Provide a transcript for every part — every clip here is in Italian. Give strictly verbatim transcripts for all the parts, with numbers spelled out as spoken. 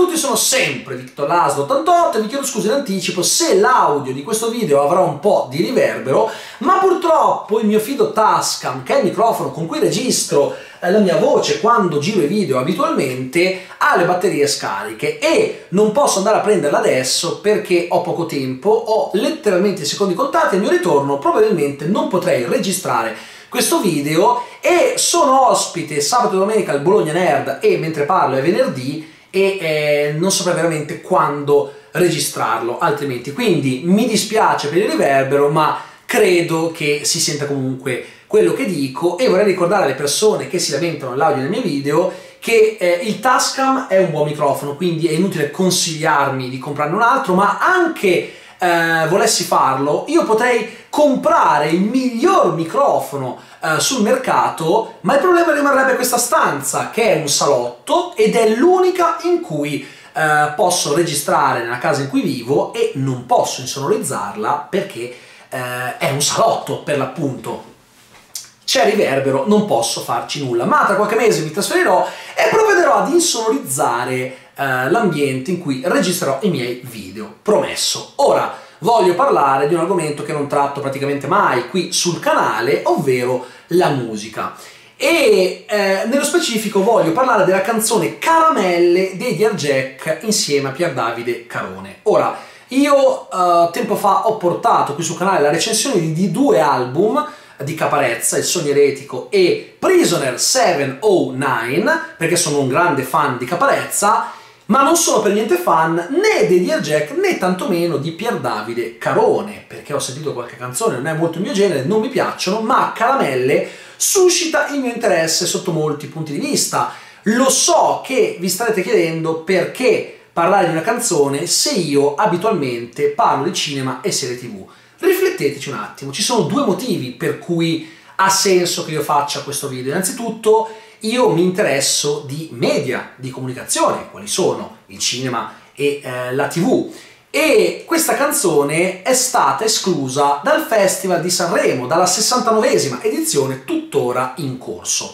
tutti, sono sempre Victor Laszlo ottantotto e vi chiedo scusa in anticipo se l'audio di questo video avrà un po' di riverbero, ma purtroppo il mio fido Tascam, che è il microfono con cui registro eh, la mia voce quando giro i video abitualmente, ha le batterie scariche e non posso andare a prenderla adesso perché ho poco tempo, ho letteralmente i secondi contati e al mio ritorno probabilmente non potrei registrare questo video e sono ospite sabato e domenica al Bologna Nerd e mentre parlo è venerdì e eh, non saprei veramente quando registrarlo altrimenti, quindi mi dispiace per il riverbero ma credo che si senta comunque quello che dico e vorrei ricordare alle persone che si lamentano dell'audio nei miei video che eh, il Tascam è un buon microfono, quindi è inutile consigliarmi di comprarne un altro, ma anche eh, volessi farlo io potrei comprare il miglior microfono Uh, sul mercato, ma il problema rimarrebbe questa stanza che è un salotto ed è l'unica in cui uh, posso registrare nella casa in cui vivo e non posso insonorizzarla perché uh, è un salotto per l'appunto. C'è riverbero, non posso farci nulla, ma tra qualche mese mi trasferirò e provvederò ad insonorizzare uh, l'ambiente in cui registrerò i miei video, promesso. Ora voglio parlare di un argomento che non tratto praticamente mai qui sul canale, ovvero la musica. E eh, nello specifico voglio parlare della canzone Caramelle dei Dear Jack insieme a Pier Davide Carone. Ora, io eh, tempo fa ho portato qui sul canale la recensione di, di due album di Caparezza, Il Sogno Eretico e Prisoner settecentonove, perché sono un grande fan di Caparezza, ma non sono per niente fan né dei Dear Jack né tantomeno di Pier Davide Carone, perché ho sentito qualche canzone, non è molto il mio genere, non mi piacciono, ma Caramelle suscita il mio interesse sotto molti punti di vista. Lo so che vi starete chiedendo perché parlare di una canzone se io abitualmente parlo di cinema e serie tv. Rifletteteci un attimo, ci sono due motivi per cui ha senso che io faccia questo video. Innanzitutto, io mi interesso di media, di comunicazione, quali sono il cinema e eh, la tv, e questa canzone è stata esclusa dal Festival di Sanremo, dalla sessantanovesima edizione tuttora in corso.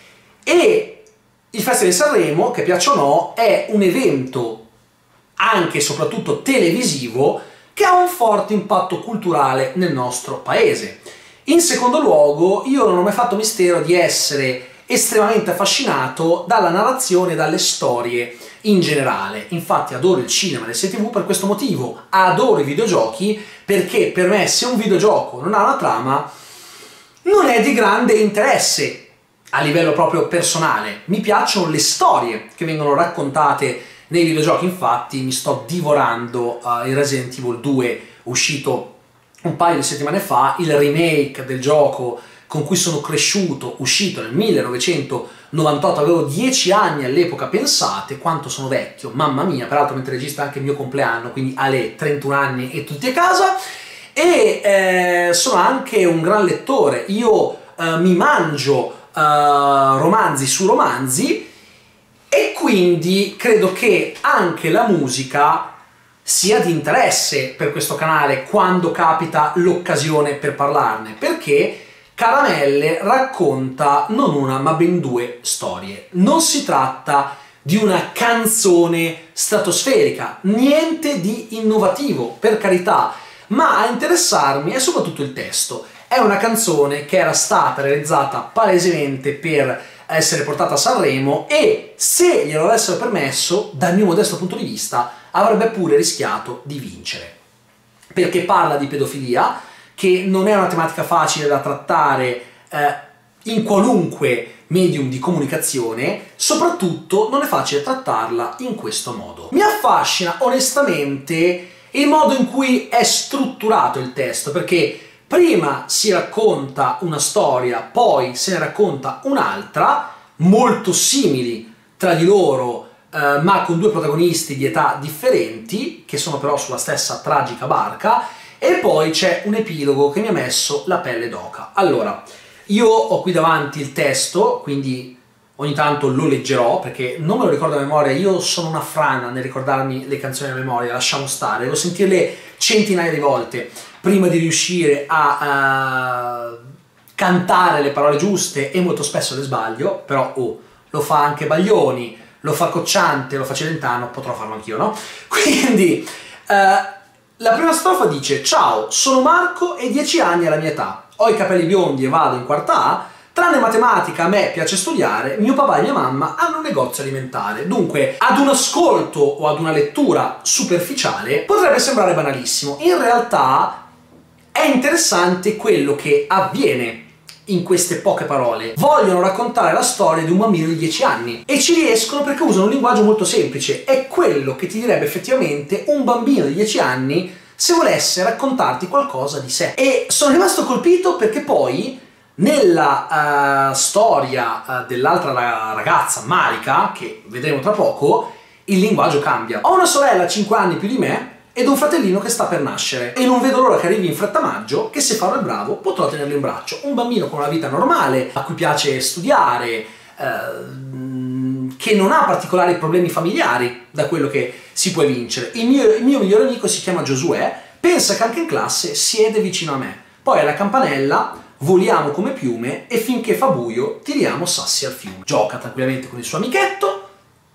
E il Festival di Sanremo, che piaccia o no, è un evento anche e soprattutto televisivo che ha un forte impatto culturale nel nostro paese. In secondo luogo, io non ho mai fatto mistero di essere estremamente affascinato dalla narrazione e dalle storie in generale. Infatti adoro il cinema e le serie tv per questo motivo, adoro i videogiochi perché per me se un videogioco non ha una trama non è di grande interesse a livello proprio personale. Mi piacciono le storie che vengono raccontate nei videogiochi, infatti mi sto divorando uh, il Resident Evil due uscito un paio di settimane fa, il remake del gioco con cui sono cresciuto, uscito nel millenovecentonovantotto, avevo dieci anni all'epoca, pensate quanto sono vecchio, mamma mia, peraltro mentre registra anche il mio compleanno, quindi alle trentuno anni e tutti a casa, e eh, sono anche un gran lettore, io eh, mi mangio eh, romanzi su romanzi e quindi credo che anche la musica sia di interesse per questo canale quando capita l'occasione per parlarne, perché Caramelle racconta non una ma ben due storie. Non si tratta di una canzone stratosferica, niente di innovativo, per carità, ma a interessarmi è soprattutto il testo. È una canzone che era stata realizzata palesemente per essere portata a Sanremo e se glielo avessero permesso, dal mio modesto punto di vista, avrebbe pure rischiato di vincere. Perché parla di pedofilia, che non è una tematica facile da trattare eh, in qualunque medium di comunicazione, soprattutto non è facile trattarla in questo modo. Mi affascina onestamente il modo in cui è strutturato il testo, perché prima si racconta una storia, poi se ne racconta un'altra, molto simili tra di loro, eh, ma con due protagonisti di età differenti, che sono però sulla stessa tragica barca, e poi c'è un epilogo che mi ha messo la pelle d'oca. Allora, io ho qui davanti il testo, quindi ogni tanto lo leggerò, perché non me lo ricordo a memoria, io sono una frana nel ricordarmi le canzoni a memoria, lasciamo stare, devo sentirle centinaia di volte prima di riuscire a uh, cantare le parole giuste e molto spesso le sbaglio, però oh, lo fa anche Baglioni, lo fa Cocciante, lo fa Celentano, potrò farlo anch'io, no? Quindi, eh, la prima strofa dice: ciao, sono Marco e dieci anni è la mia età, ho i capelli biondi e vado in quarta A, tranne matematica a me piace studiare, mio papà e mia mamma hanno un negozio alimentare. Dunque, ad un ascolto o ad una lettura superficiale potrebbe sembrare banalissimo, in realtà è interessante quello che avviene in queste poche parole. Vogliono raccontare la storia di un bambino di dieci anni e ci riescono perché usano un linguaggio molto semplice. È quello che ti direbbe effettivamente un bambino di dieci anni se volesse raccontarti qualcosa di sé. E sono rimasto colpito perché poi nella uh, storia uh, dell'altra ragazza, Marika, che vedremo tra poco, il linguaggio cambia. Ho una sorella cinque anni più di me ed un fratellino che sta per nascere e non vedo l'ora che arrivi in fretta maggio, che se farò il bravo potrò tenerlo in braccio. Un bambino con una vita normale, a cui piace studiare, eh, che non ha particolari problemi familiari da quello che si può vincere. Il mio, il mio migliore amico si chiama Giosuè, pensa che anche in classe siede vicino a me. Poi alla campanella voliamo come piume e finché fa buio tiriamo sassi al fiume. Gioca tranquillamente con il suo amichetto,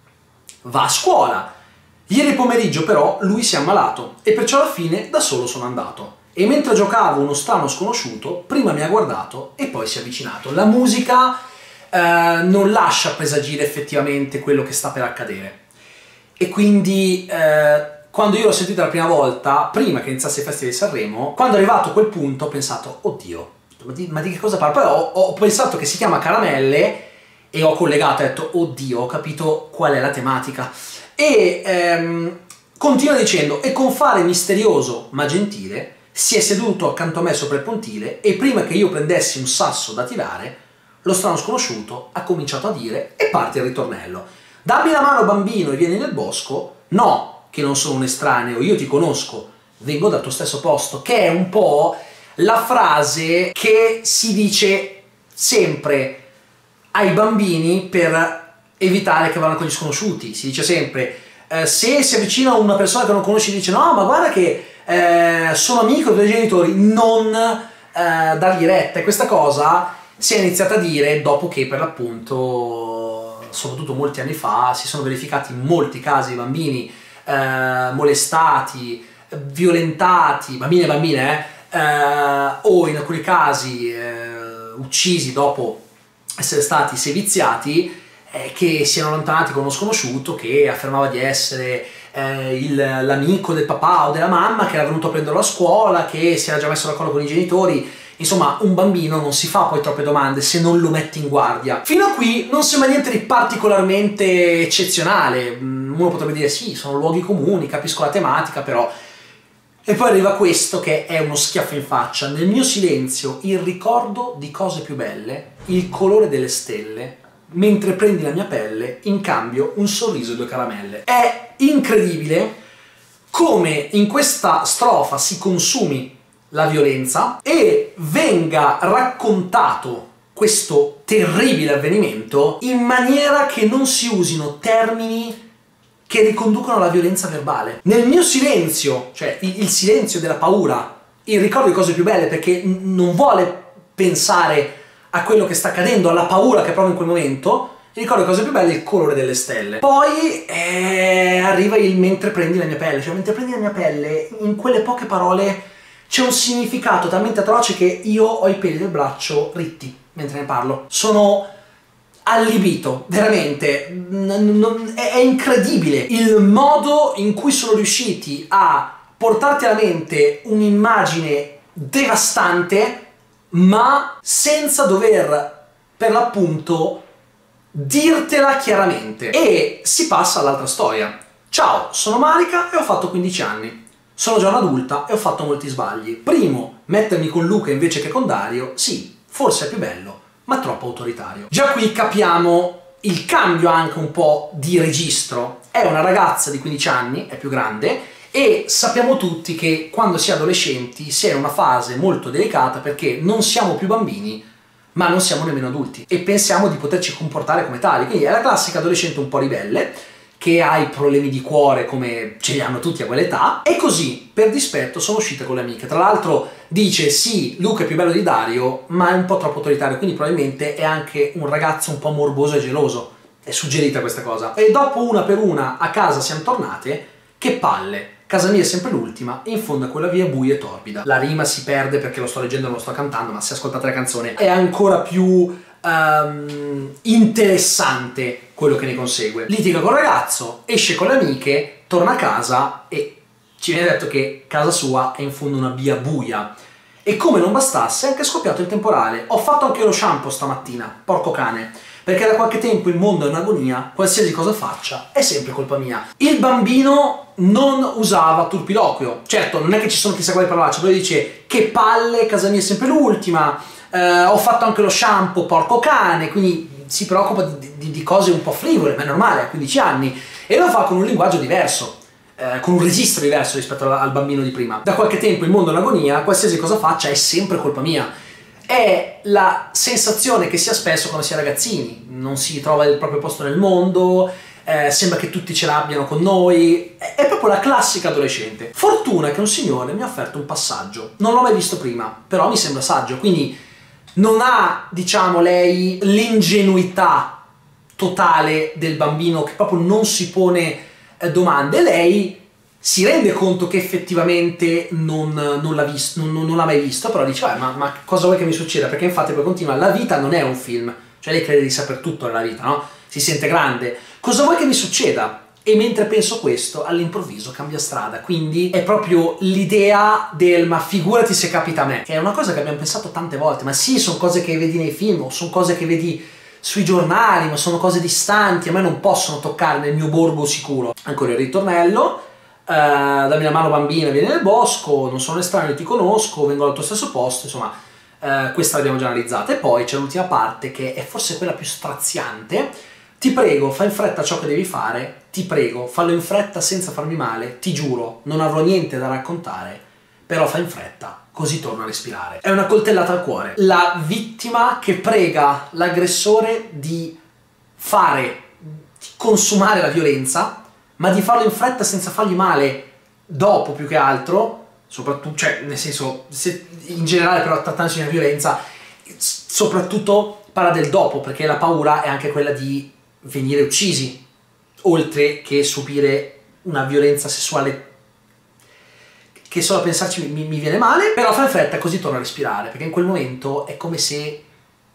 va a scuola. Ieri pomeriggio però lui si è ammalato e perciò alla fine da solo sono andato. E mentre giocavo uno strano sconosciuto, prima mi ha guardato e poi si è avvicinato. La musica eh, non lascia presagire effettivamente quello che sta per accadere. E quindi eh, quando io l'ho sentita la prima volta, prima che iniziasse il Festival di Sanremo, quando è arrivato a quel punto ho pensato, oddio, ma di, ma di che cosa parla? Poi ho, ho pensato che si chiama Caramelle e ho collegato, ho detto, oddio, ho capito qual è la tematica. E ehm, continua dicendo: e con fare misterioso ma gentile si è seduto accanto a me sopra il pontile e prima che io prendessi un sasso da tirare lo strano sconosciuto ha cominciato a dire, e parte il ritornello: dammi la mano bambino e vieni nel bosco, no che non sono un estraneo, io ti conosco, vengo dal tuo stesso posto, che è un po' la frase che si dice sempre ai bambini per evitare che vadano con gli sconosciuti. Si dice sempre, eh, se si avvicina a una persona che non conosci dice no ma guarda che eh, sono amico dei tuoi genitori, non eh, dargli retta. E questa cosa si è iniziata a dire dopo che per l'appunto, soprattutto molti anni fa, si sono verificati molti casi di bambini eh, molestati, violentati, bambini e bambine eh, eh, o in alcuni casi eh, uccisi dopo essere stati seviziati, che si erano allontanati con uno sconosciuto che affermava di essere eh, l'amico del papà o della mamma, che era venuto a prenderlo a scuola, che si era già messo d'accordo con i genitori. Insomma, un bambino non si fa poi troppe domande se non lo metti in guardia. Fino a qui non sembra niente di particolarmente eccezionale. Uno potrebbe dire sì, sono luoghi comuni, capisco la tematica, però... E poi arriva questo che è uno schiaffo in faccia. Nel mio silenzio il ricordo di cose più belle, il colore delle stelle, mentre prendi la mia pelle, in cambio un sorriso e due caramelle. È incredibile come in questa strofa si consumi la violenza e venga raccontato questo terribile avvenimento in maniera che non si usino termini che riconducono alla violenza verbale. Nel mio silenzio, cioè il, il silenzio della paura, il ricordo di cose più belle, perché non vuole pensare a quello che sta accadendo, alla paura che prova in quel momento, il ricordo di cose più belle, il colore delle stelle. Poi eh, arriva il mentre prendi la mia pelle, cioè mentre prendi la mia pelle, in quelle poche parole c'è un significato talmente atroce che io ho i peli del braccio ritti mentre ne parlo. Sono allibito, veramente, è incredibile il modo in cui sono riusciti a portarti alla mente un'immagine devastante, ma senza dover, per l'appunto, dirtela chiaramente. E si passa all'altra storia. Ciao, sono Marika e ho fatto quindici anni. Sono già un'adulta e ho fatto molti sbagli. Primo, mettermi con Luca invece che con Dario, sì, forse è più bello, ma troppo autoritario. Già qui capiamo il cambio anche un po' di registro. È una ragazza di quindici anni, è più grande, e sappiamo tutti che quando si è adolescenti si è in una fase molto delicata perché non siamo più bambini, ma non siamo nemmeno adulti e pensiamo di poterci comportare come tali. Quindi è la classica adolescente un po' ribelle, che ha i problemi di cuore come ce li hanno tutti a quell'età, e così per dispetto sono uscita con le amiche. Tra l'altro dice sì, Luca è più bello di Dario, ma è un po' troppo autoritario, quindi probabilmente è anche un ragazzo un po' morboso e geloso, è suggerita questa cosa. E dopo una per una a casa siamo tornate, che palle. Casa mia è sempre l'ultima e in fondo a quella via buia e torbida. La rima si perde perché lo sto leggendo e non lo sto cantando, ma se ascoltate la canzone è ancora più um, interessante quello che ne consegue. Litiga col ragazzo, esce con le amiche, torna a casa e ci viene detto che casa sua è in fondo una via buia. E come non bastasse è anche scoppiato il temporale. Ho fatto anche lo shampoo stamattina, porco cane. Perché da qualche tempo il mondo è in agonia, qualsiasi cosa faccia è sempre colpa mia. Il bambino non usava turpiloquio. Certo, non è che ci sono chissà quali parolacce, però dice che palle, casa mia è sempre l'ultima, eh, ho fatto anche lo shampoo, porco cane, quindi si preoccupa di, di, di cose un po' frivole, ma è normale, ha quindici anni, e lo fa con un linguaggio diverso. Eh, con un registro diverso rispetto al, al bambino di prima. Da qualche tempo il mondo è in agonia, qualsiasi cosa faccia è sempre colpa mia. È la sensazione che si ha spesso quando si è ragazzini, non si trova il proprio posto nel mondo, eh, sembra che tutti ce l'abbiano con noi, è, è proprio la classica adolescente. Fortuna che un signore mi ha offerto un passaggio, non l'ho mai visto prima, però mi sembra saggio, quindi non ha, diciamo, lei l'ingenuità totale del bambino che proprio non si pone eh, domande, lei si rende conto che effettivamente non, non l'ha visto, non, non l'ha mai visto, però dice, ma, ma cosa vuoi che mi succeda? Perché infatti poi continua, la vita non è un film, cioè lei crede di saper tutto nella vita, no? Si sente grande, cosa vuoi che mi succeda? E mentre penso questo, all'improvviso cambia strada, quindi è proprio l'idea del ma figurati se capita a me, che è una cosa che abbiamo pensato tante volte, ma sì, sono cose che vedi nei film, o sono cose che vedi sui giornali, ma sono cose distanti, a me non possono toccare nel mio borgo sicuro. Ancora il ritornello. Uh, dammi la mano bambina, vieni nel bosco, non sono estraneo, ti conosco, vengo al tuo stesso posto, insomma uh, questa l'abbiamo già analizzata. E poi c'è l'ultima parte che è forse quella più straziante. Ti prego, fai in fretta ciò che devi fare, ti prego, fallo in fretta senza farmi male, ti giuro, non avrò niente da raccontare, però fai in fretta, così torno a respirare. È una coltellata al cuore. La vittima che prega l'aggressore di fare, di consumare la violenza, ma di farlo in fretta senza fargli male dopo, più che altro, soprattutto, cioè nel senso, se, in generale però trattandosi di una violenza, soprattutto parla del dopo, perché la paura è anche quella di venire uccisi, oltre che subire una violenza sessuale che solo a pensarci mi, mi viene male, però fa in fretta così torna a respirare, perché in quel momento è come se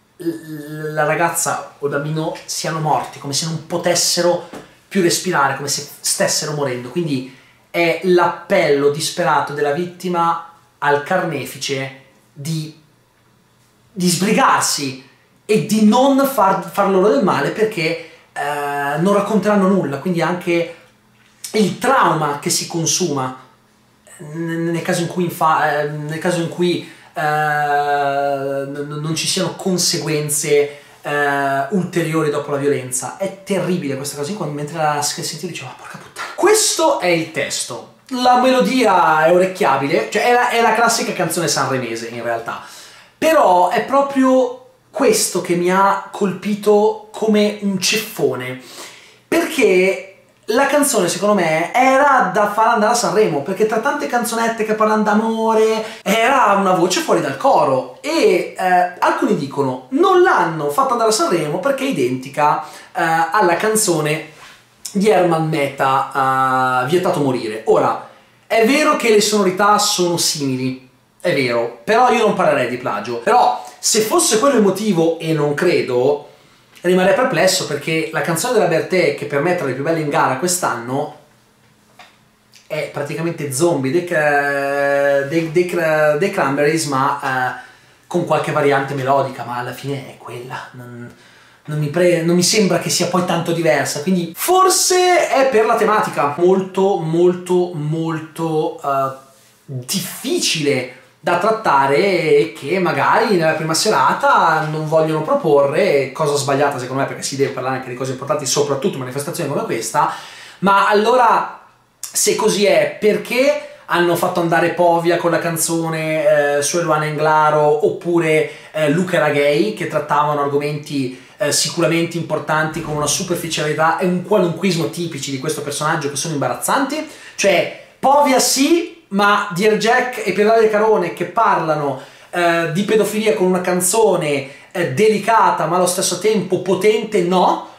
la ragazza o il bambino siano morti, come se non potessero più respirare, come se stessero morendo. Quindi è l'appello disperato della vittima al carnefice di, di sbrigarsi e di non far, far loro del male, perché eh, non racconteranno nulla. Quindi anche il trauma che si consuma nel caso in cui, infa, eh, nel caso in cui eh, non ci siano conseguenze Uh, ulteriori dopo la violenza. È terribile questa cosa. Quando mentre la sentivo dicevo, ma porca puttana. Questo è il testo. La melodia è orecchiabile, cioè è la, è la classica canzone sanremese in realtà, però è proprio questo che mi ha colpito come un ceffone, perché la canzone secondo me era da far andare a Sanremo, perché tra tante canzonette che parlano d'amore era una voce fuori dal coro, e eh, alcuni dicono non l'hanno fatta andare a Sanremo perché è identica eh, alla canzone di Herman Meta, uh, Vietato morire. Ora, è vero che le sonorità sono simili, è vero, però io non parlerei di plagio. Però se fosse quello il motivo, e non credo, rimarrei perplesso, perché la canzone della Bertè, che per me è tra le più belle in gara quest'anno, è praticamente Zombie dei, dei, dei, dei Cranberries, ma eh, con qualche variante melodica, ma alla fine è quella. Non, non, mi pre, non mi sembra che sia poi tanto diversa, quindi forse è per la tematica molto molto molto uh, difficile da trattare, e che magari nella prima serata non vogliono proporre, cosa sbagliata secondo me, perché si deve parlare anche di cose importanti, soprattutto in manifestazioni come questa. Ma allora, se così è, perché hanno fatto andare Povia con la canzone eh, su Eluana Englaro, oppure eh, Luca era gay, che trattavano argomenti eh, sicuramente importanti con una superficialità e un qualunquismo tipici di questo personaggio, che sono imbarazzanti? Cioè, Povia sì, ma Dear Jack e Piedade del Carone, che parlano eh, di pedofilia con una canzone eh, delicata ma allo stesso tempo potente, no.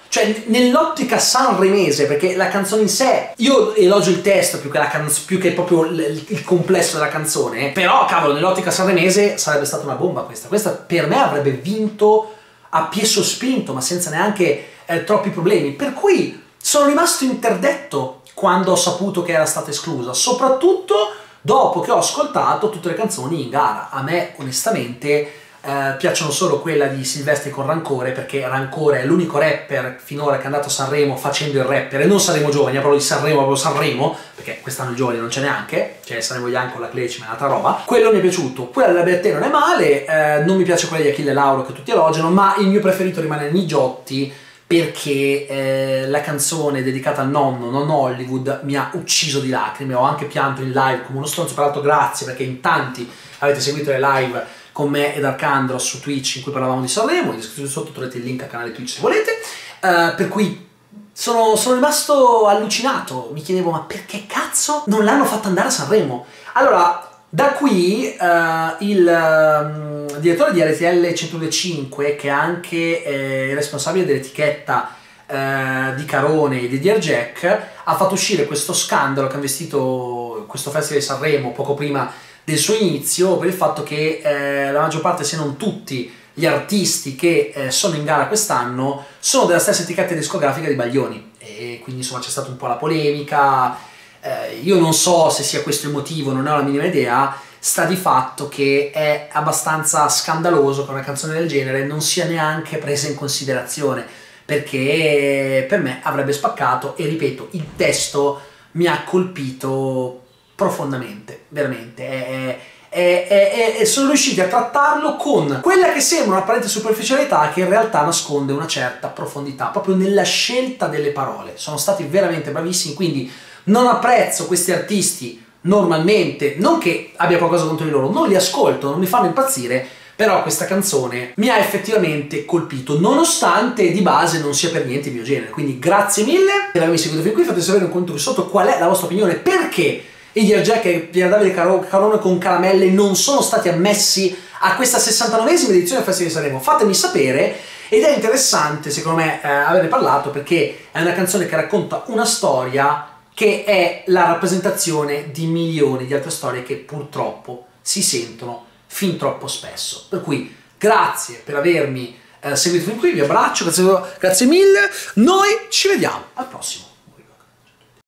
cioè nell'ottica sanremese, perché la canzone in sé, io elogio il testo più che, la canz- più che proprio il, il complesso della canzone, però cavolo, nell'ottica sanremese sarebbe stata una bomba questa, questa per me avrebbe vinto a piè sospinto, ma senza neanche eh, troppi problemi, per cui sono rimasto interdetto quando ho saputo che era stata esclusa, soprattutto dopo che ho ascoltato tutte le canzoni in gara. A me onestamente eh, piacciono solo quella di Silvestri con Rancore, perché Rancore è l'unico rapper finora che è andato a Sanremo facendo il rapper, e non Sanremo Giovani, è proprio di Sanremo, proprio Sanremo, perché quest'anno i giovani non c'è neanche, cioè Sanremo Bianco, la Cleci, ma è un'altra roba. Quello mi è piaciuto, quella della Bertè non è male, eh, non mi piace quella di Achille Lauro che tutti elogiano, ma il mio preferito rimane Nigiotti, perché eh, la canzone dedicata al nonno, Nonno Hollywood, mi ha ucciso di lacrime, ho anche pianto in live come uno stronzo, peraltro grazie perché in tanti avete seguito le live con me ed Arcandros su Twitch in cui parlavamo di Sanremo, in descrizione sotto trovate il link al canale Twitch se volete, uh, per cui sono, sono rimasto allucinato, mi chiedevo ma perché cazzo non l'hanno fatta andare a Sanremo? Allora, da qui uh, il um, direttore di R T L centodue che è anche eh, responsabile dell'etichetta uh, di Carone e di D R Jack, ha fatto uscire questo scandalo che ha investito questo festival di Sanremo poco prima del suo inizio, per il fatto che eh, la maggior parte, se non tutti, gli artisti che eh, sono in gara quest'anno sono della stessa etichetta discografica di Baglioni, e quindi insomma c'è stata un po' la polemica. Eh, io non so se sia questo il motivo, non ne ho la minima idea, sta di fatto che è abbastanza scandaloso che una canzone del genere non sia neanche presa in considerazione, perché per me avrebbe spaccato, e ripeto, il testo mi ha colpito profondamente, veramente, è, è, è, è, sono riusciti a trattarlo con quella che sembra un'apparente superficialità che in realtà nasconde una certa profondità, proprio nella scelta delle parole. Sono stati veramente bravissimi, quindi non apprezzo questi artisti normalmente, non che abbia qualcosa contro di loro, non li ascolto, non mi fanno impazzire, però questa canzone mi ha effettivamente colpito, nonostante di base non sia per niente il mio genere. Quindi grazie mille per avermi seguito fin qui, fate sapere in commento qui sotto qual è la vostra opinione, perché i D R Jack e Pier Davide Carone con Caramelle non sono stati ammessi a questa sessantanovesima edizione del Festival di Sanremo. Fatemi sapere, ed è interessante secondo me eh, averne parlato, perché è una canzone che racconta una storia che è la rappresentazione di milioni di altre storie che purtroppo si sentono fin troppo spesso. Per cui grazie per avermi eh, seguito fin qui, vi abbraccio, grazie, grazie mille, noi ci vediamo al prossimo.